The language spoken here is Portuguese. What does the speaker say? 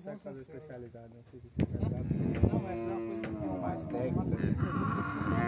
consegue fazer especializado, não fica especializado. Não, essa é uma coisa que Mais técnica.